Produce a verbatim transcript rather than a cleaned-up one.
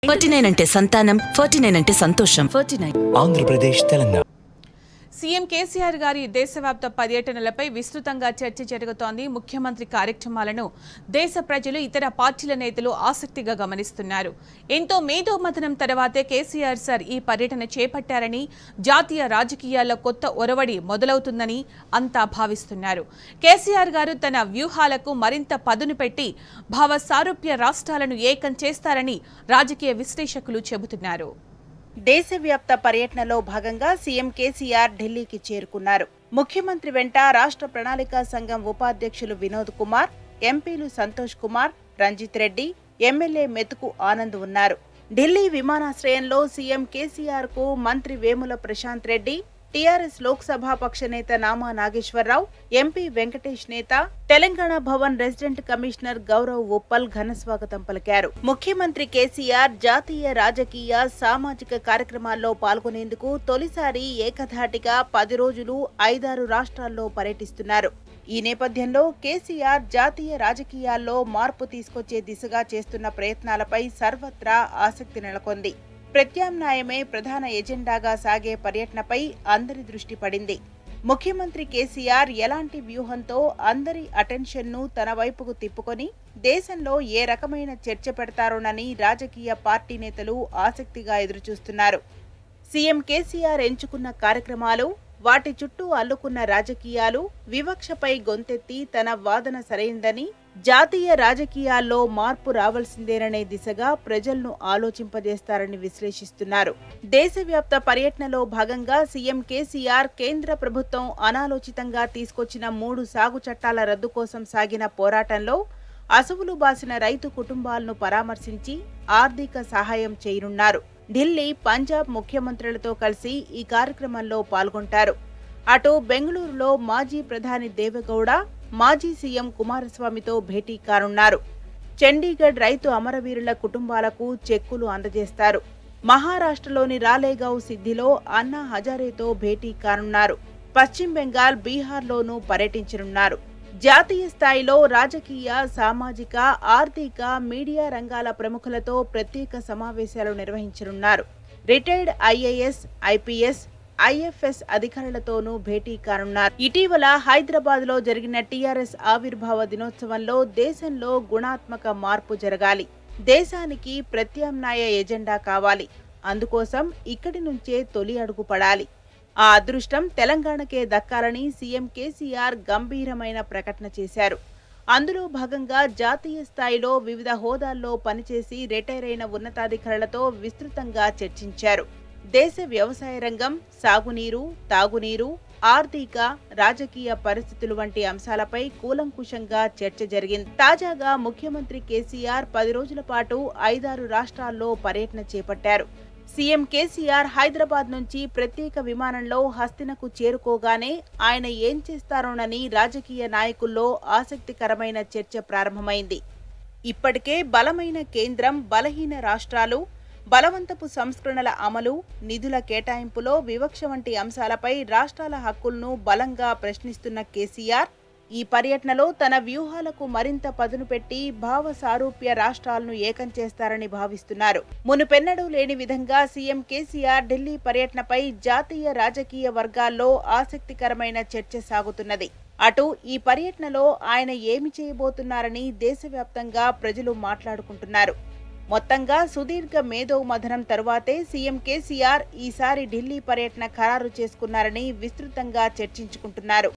Forty nine అంటే సంతానం, forty nine అంటే సంతోషం. Forty nine Andhra Pradesh, Telangana. CM KCR గారి దేశవ్యాప్త పర్యటనలపై విస్తృతంగా చర్చ జరుగుతోంది. ముఖ్యమంత్రి కార్యక్రమాలను దేశ ప్రజలు, ఇతర పార్టీల నేతలు ఆసక్తిగా గమనిస్తున్నారు. ఎంతో మేధోమథనం తర్వాతే కేసీఆర్ సార్ ఈ పర్యటన చేపట్టారని, జాతీయ రాజకీయాల్లో కొత్త ఒరవడి మొదలవుతుందని అంతా భావిస్తున్నారు. కేసీఆర్ గారు తన వ్యూహాలకు మరింత పదును పెట్టి భావ సారూప్య రాష్ట్రాలను ఏకం చేస్తారని రాజకీయ విశ్లేషకులు చెబుతున్నారు. దేశవ్యాప్త పర్యటనలో భాగంగా సీఎం కేసీఆర్ ఢిల్లీకి చేరుకున్నారు. ముఖ్యమంత్రి వెంట రాష్ట్ర ప్రణాళికా సంఘం ఉపాధ్యక్షులు వినోద్ కుమార్, ఎంపీలు సంతోష్ కుమార్, రంజిత్ రెడ్డి, ఎమ్మెల్యే మెతుకు ఆనంద్ ఉన్నారు. ఢిల్లీ విమానాశ్రయంలో సీఎం కేసీఆర్ కు మంత్రి వేముల ప్రశాంత్ రెడ్డి, టీఆర్ఎస్ లోక్సభ పక్ష నేత Nama Nageswara Rao, MP Venkatesh Netha, Telangana Bhavan resident commissioner Gaurav Uppal ఘనస్వాగతం పలికారు. ముఖ్యమంత్రి కేసీఆర్ జాతీయ రాజకీయ, సామాజిక కార్యక్రమాల్లో పాల్గొనేందుకు తొలిసారి ఏకధాటిగా పది రోజులు ఐదారు రాష్ట్రాల్లో పర్యటిస్తున్నారు. ఈ నేపథ్యంలో కేసీఆర్ జాతీయ రాజకీయాల్లో మార్పు తీసుకొచ్చే దిశగా చేస్తున్న ప్రయత్నాలపై సర్వత్రా ఆసక్తి నెలకొంది. ప్రత్యామ్నాయమే ప్రధాన ఎజెండాగా సాగే పర్యటనపై అందరి దృష్టి పడింది. ముఖ్యమంత్రి కేసీఆర్ ఎలాంటి వ్యూహంతో అందరి అటెన్షన్ను తన వైపుకు తిప్పుకొని దేశంలో ఏ రకమైన చర్చ పెడతారోనని రాజకీయ పార్టీ నేతలు ఆసక్తిగా ఎదురుచూస్తున్నారు. సీఎం కేసీఆర్ ఎంచుకున్న కార్యక్రమాలు, వాటి చుట్టూ అల్లుకున్న రాజకీయాలు, వివక్షపై గొంతెత్తి తన వాదన సరైందని, జాతీయ రాజకీయాల్లో మార్పు రావాల్సిందేననే దిశగా ప్రజలను ఆలోచింపజేస్తారని విశ్లేషిస్తున్నారు. దేశవ్యాప్త పర్యటనలో భాగంగా సీఎం కేసీఆర్ కేంద్ర ప్రభుత్వం అనాలోచితంగా తీసుకొచ్చిన మూడు సాగు చట్టాల రద్దు కోసం సాగిన పోరాటంలో అసువులు బాసిన రైతు కుటుంబాలను పరామర్శించి ఆర్థిక సహాయం చేయనున్నారు. ఢిల్లీ, పంజాబ్ ముఖ్యమంత్రులతో కలిసి ఈ కార్యక్రమంలో పాల్గొంటారు. అటు బెంగళూరులో మాజీ ప్రధాని దేవెగౌడ, మాజీ సీఎం కుమారస్వామితో భేటీ కానున్నారు. చండీగఢ్ రైతు అమరవీరుల కుటుంబాలకు చెక్కులు అందజేస్తారు. మహారాష్ట్రలోని రాలేగావ్ సిద్దిలో అన్నా హజారేతో భేటీ కానున్నారు. పశ్చిమ బెంగాల్, బీహార్లోనూ పర్యటించనున్నారు. జాతీయ స్థాయిలో రాజకీయ, సామాజిక, ఆర్థిక, మీడియా రంగాల ప్రముఖులతో ప్రత్యేక సమావేశాలు నిర్వహించనున్నారు. రిటైర్డ్ ఐఏఎస్, ఐపీఎస్, ఐఎఫ్ఎస్ అధికారులతోనూ భేటీ కానున్నారు. ఇటీవల హైదరాబాద్ లో జరిగిన టీఆర్ఎస్ ఆవిర్భావ దినోత్సవంలో దేశంలో గుణాత్మక మార్పు జరగాలి, దేశానికి ప్రత్యామ్నాయ ఎజెండా కావాలి, అందుకోసం ఇక్కడి నుంచే తొలి అడుగు పడాలి. ఆ అదృష్టం తెలంగాణకే దక్కాలని సీఎం కేసీఆర్ గంభీరమైన ప్రకటన చేశారు. అందులో భాగంగా జాతీయ స్థాయిలో వివిధ హోదాల్లో పనిచేసి రిటైర్ అయిన ఉన్నతాధికారులతో విస్తృతంగా చర్చించారు. దేశ వ్యవసాయ రంగం, సాగునీరు, తాగునీరు, ఆర్థిక, రాజకీయ పరిస్థితులు వంటి అంశాలపై కూలంకుషంగా చర్చ జరిగింది. తాజాగా ముఖ్యమంత్రి కేసీఆర్ పది రోజుల పాటు ఐదారు రాష్ట్రాల్లో పర్యటన చేపట్టారు. సీఎం కేసీఆర్ హైదరాబాద్ నుంచి ప్రత్యేక విమానంలో హస్తినకు చేరుకోగానే ఆయన ఏం చేస్తారోనని రాజకీయ నాయకుల్లో ఆసక్తికరమైన చర్చ ప్రారంభమైంది. ఇప్పటికే బలమైన కేంద్రం, బలహీన రాష్ట్రాలు, బలవంతపు సంస్కరణల అమలు, నిధుల కేటాయింపులో వివక్ష వంటి అంశాలపై రాష్ట్రాల హక్కులను బలంగా ప్రశ్నిస్తున్న కేసీఆర్ ఈ పర్యటనలో తన వ్యూహాలకు మరింత పదును పెట్టి భావ సారూప్య రాష్ట్రాలను ఏకం చేస్తారని భావిస్తున్నారు. మునుపెన్నడూ లేని విధంగా సీఎం కేసీఆర్ ఢిల్లీ పర్యటనపై జాతీయ రాజకీయ వర్గాల్లో ఆసక్తికరమైన చర్చ సాగుతున్నది. అటు ఈ పర్యటనలో ఆయన ఏమి చేయబోతున్నారని దేశవ్యాప్తంగా ప్రజలు మాట్లాడుకుంటున్నారు. మొత్తంగా సుదీర్ఘ మేధోమథనం తరువాతే సీఎం కేసీఆర్ ఈసారి ఢిల్లీ పర్యటన ఖరారు చేసుకున్నారని విస్తృతంగా చర్చించుకుంటున్నారు.